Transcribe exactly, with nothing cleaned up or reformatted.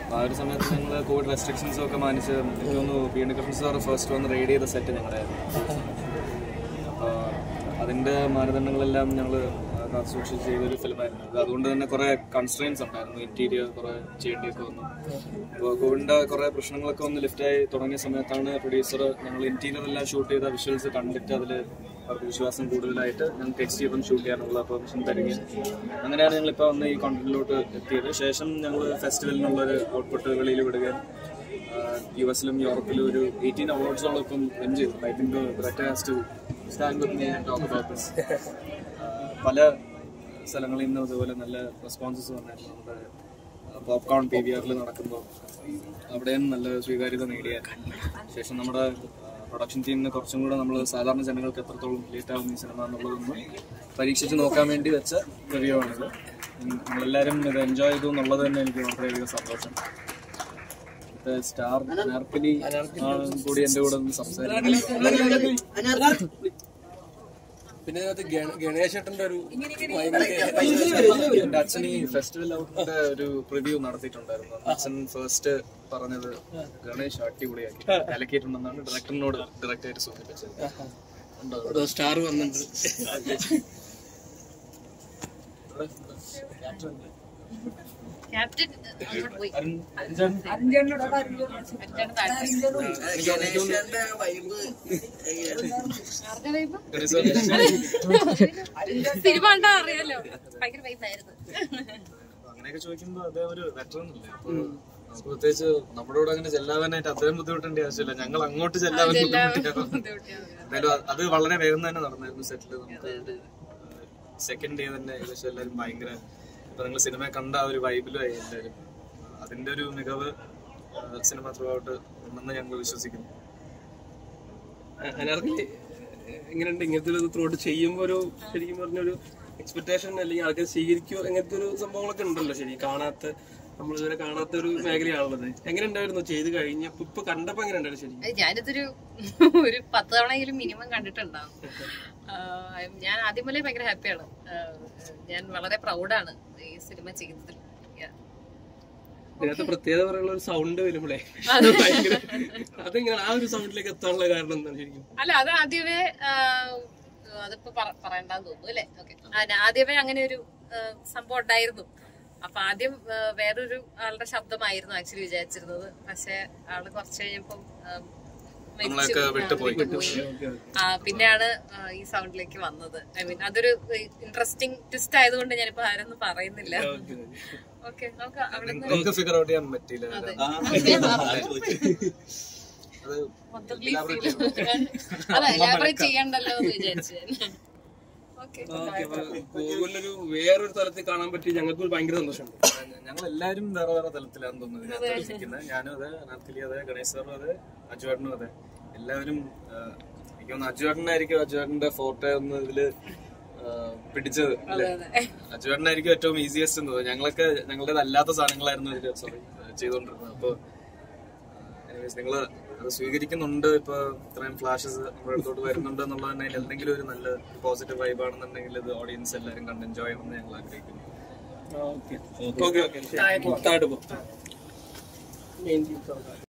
ആ ഒരു സമയത്ത് ഞങ്ങൾ കോവിഡ് റെസ്ട്രിക്ഷൻസും ഒക്കെ മാനിച്ച് എനിക്ക് തോന്നുന്നു P N Krishna sir first വന്ന് റെയ്ഡ് ചെയ്ത സെറ്റ് ഞങ്ങളായിരുന്നു. അപ്പോൾ അതിൻ്റെ മാനദണ്ഡങ്ങളെല്ലാം ഞങ്ങൾ സൂക്ഷിച്ച് ചെയ്തൊരു ഫിലിമായിരുന്നു. അത് അതുകൊണ്ട് തന്നെ കുറേ കൺസ്ട്രെയിൻസ് ഉണ്ടായിരുന്നു. ഇന്റീരിയർ കുറേ ചെയ്യേണ്ടിയൊക്കെ വന്നു. അപ്പോൾ കോവിഡിൻ്റെ കുറേ പ്രശ്നങ്ങളൊക്കെ ഒന്ന് ലിഫ്റ്റായി തുടങ്ങിയ സമയത്താണ് പ്രൊഡ്യൂസർ ഞങ്ങൾ ഇന്റീരിയർ എല്ലാം ഷൂട്ട് ചെയ്ത വിഷ്വൽസ് കണ്ടിട്ട് അതിൽ അവർക്ക് വിശ്വാസം കൂടുതലായിട്ട് ഞങ്ങൾക്ക് എക്സ് ചെയ്തും ഷൂട്ട് ചെയ്യാനുള്ള പെർമിഷൻ തരികയും അങ്ങനെയാണ് ഞങ്ങളിപ്പോൾ വന്ന് ഈ കോണ്ടന്റിലോട്ട് എത്തിയത്. ശേഷം ഞങ്ങൾ ഫെസ്റ്റിവലിനുള്ളൊരു ഔട്ട്പുട്ട് വെളിയിൽ വിടുകയും യു എസിലും യൂറോപ്പിലും ഒരു എയ്റ്റീൻ അവാർഡ്സോളം ഇപ്പം വിൻ ചെയ്തു. I think Brett has to stand with me and talk about this. പല സ്ഥലങ്ങളിൽ നിന്നും അതുപോലെ നല്ല റെസ്പോൺസസ് വന്നായിരുന്നു. നമ്മുടെ പോപ്കോൺ പി വി ആറിൽ നടക്കുമ്പോൾ അവിടെയും നല്ല സ്വീകാര്യത നേടിയ ശേഷം നമ്മുടെ പ്രൊഡക്ഷൻ ടീമിന് കുറച്ചും കൂടെ നമ്മൾ സാധാരണ ജനങ്ങൾക്ക് എത്രത്തോളം റിലേറ്റ് ആവും ഈ സിനിമ എന്നുള്ളതൊന്നും പരീക്ഷിച്ച് നോക്കാൻ വേണ്ടി വെച്ച റിവ്യൂ ആണിത്. നിങ്ങളെല്ലാവരും ഇത് എൻജോയ് ചെയ്തു എന്നുള്ളത് തന്നെ എനിക്ക് വളരെയധികം സന്തോഷം. സ്റ്റാർ അനാർക്കലി കൂടി എൻ്റെ കൂടെ ഒന്ന് സംസാരിക്കും. പിന്നെ ഗണേശേട്ടന്റെ ഒരു എന്റെ അച്ഛൻ ഈ ഫെസ്റ്റിവൽ ഔട്ടിന്റെ ഒരു പ്രിവ്യൂ നടത്തിയിട്ടുണ്ടായിരുന്നു. അച്ഛൻ ഫസ്റ്റ് പറഞ്ഞത് ഗണേഷ് അടിപൊളിയാക്കി കലക്കിയിട്ടുണ്ടെന്നാണ് ഡയറക്ടറിനോട് ഡയറക്റ്റ് ആയിട്ട് സൂചിപ്പിച്ചത്. സ്റ്റാർ വന്നിട്ടുണ്ട്. അങ്ങനെയൊക്കെ ചോദിക്കുമ്പോ അതേ ഒരു വെറ്ററൻ അല്ലേ. അപ്പൊ നമുക്ക് പ്രത്യേകിച്ച് നമ്മുടെ കൂടെ അങ്ങനെ ചെല്ലാവാനായിട്ട് അത്രയും ബുദ്ധിമുട്ടേണ്ട ആവശ്യമില്ല. ഞങ്ങൾ അങ്ങോട്ട് ചെല്ലാൻ എന്തായാലും അത് വളരെ വേഗം തന്നെ നടന്നായിരുന്നു സെറ്റില്. നമുക്ക് സെക്കൻഡ് ഡേ തന്നെ ഏകദേശം എല്ലാവരും ഭയങ്കര ഇപ്പൊ നിങ്ങൾ സിനിമ കണ്ട ആ ഒരു വൈബിലായി എല്ലാവരും. അതിന്റെ ഒരു മികവ് സിനിമ ത്രൂ ഔട്ട് ഉണ്ടെന്ന് ഞങ്ങൾ വിശ്വസിക്കുന്നു. എങ്ങനെയുണ്ട് ഇങ്ങനത്തെ ഒരു ത്രൂ ഔട്ട് ചെയ്യുമ്പോ ഒരു ശരിക്കും പറഞ്ഞൊരു എക്സ്പെക്ടേഷൻ അല്ലെങ്കിൽ ആൾക്കാർ സ്വീകരിക്കുമോ അങ്ങനത്തെ ഒരു സംഭവങ്ങളൊക്കെ ഉണ്ടല്ലോ. ശരി കാണാത്ത നമ്മളിതുവരെ കാണാത്ത ഒരു മേഖലയാണുള്ളത്. എങ്ങനെ ഉണ്ടായിരുന്നു ചെയ്ത് കഴിഞ്ഞപ്പോ ഇപ്പൊ കണ്ടപ്പോ എങ്ങനെ ഉണ്ടായിരുന്നു? ശരി ഞാനിതൊരു ഒരു പത്ത് തവണയെങ്കിലും മിനിമം കണ്ടിട്ടുണ്ടാവും. ഞാൻ ആദ്യം മുതലേ ഭയങ്കര ഹാപ്പിയാണ്. ഞാൻ വളരെ പ്രൗഡാണ് ഈ സിനിമ ചെയ്തതിൽ. ഇതിനകത്ത് പ്രത്യേകത പറയുന്ന ഒരു സൗണ്ട് വരുമ്പോഴേ അതെങ്ങനെ ആ ഒരു സൗണ്ടിലേക്ക് എത്താനുള്ള കാരണം എന്താണ് ശരിക്കും? അല്ല അത് ആദ്യമേ അതിപ്പോ പറയണ്ടെന്ന് തോന്നുന്നു അല്ലെ. ഓക്കെ, ആദ്യമേ അങ്ങനെ ഒരു സംഭവം ഉണ്ടായിരുന്നു. അപ്പൊ ആദ്യം വേറൊരു ആളുടെ ശബ്ദമായിരുന്നു ആക്ച്വലി വിചാരിച്ചിരുന്നത്. പക്ഷെ ആള് കുറച്ച് കഴിഞ്ഞപ്പം പിന്നെയാണ് ഈ സൗണ്ടിലേക്ക് വന്നത്. ഐ മീൻ അതൊരു ഇൻട്രസ്റ്റിംഗ് ട്വിസ്റ്റ് ആയതുകൊണ്ട് ഞാനിപ്പോ ആരൊന്നും പറയുന്നില്ല. ഓക്കെ, നമുക്ക് അവിടെ ഫിഗർ ഔട്ട് ചെയ്യാൻ പറ്റില്ല. അതെ, എലാബറേറ്റ് ചെയ്യണ്ടല്ലോ എന്ന് വിചാരിച്ചു. ഗൂഗിളിലൊരു വേറൊരു തലത്തിൽ കാണാൻ പറ്റി ഞങ്ങൾക്ക് ഭയങ്കര സന്തോഷമുണ്ട്. ഞങ്ങൾ എല്ലാവരും വേറെ വേറെ തലത്തിലാണെന്ന് തോന്നുന്നത്. ഞാനും അതെ, അനാർക്കലി അതെ, ഗണേശ് സാറും അതെ, അജുവേട്ടനും അതെ. എല്ലാവരും എനിക്ക് തോന്നുന്നു അജുവേട്ടനായിരിക്കും അജുവേട്ടന്റെ ഫോട്ടോ ഒന്ന് ഇതില് പിടിച്ചത് അല്ലെ. അജുവേട്ടനായിരിക്കും ഏറ്റവും ഈസിയസ്റ്റ് എന്ന് തോന്നുന്നു. ഞങ്ങളൊക്കെ ഞങ്ങളുടേത് അല്ലാത്ത സാധനങ്ങളായിരുന്നു ഇതില് സോറി ചെയ്തുകൊണ്ടിരുന്നത്. അപ്പൊ നിങ്ങള് അത് സ്വീകരിക്കുന്നുണ്ട്. ഇപ്പൊ ഇത്രയും ഫ്ലാഷസ് നമ്മുടെ അടുത്തോട്ട് വരുന്നുണ്ട് എന്നുള്ളത് തന്നെ എന്തെങ്കിലും ഒരു നല്ല പോസിറ്റീവ് വൈബ് ആണെന്നുണ്ടെങ്കിൽ ഇത് ഓഡിയൻസ് എല്ലാവരും കണ്ട് എൻജോയ് ചെയ്യണമെന്ന് ഞങ്ങൾ ആഗ്രഹിക്കുന്നു. Okay okay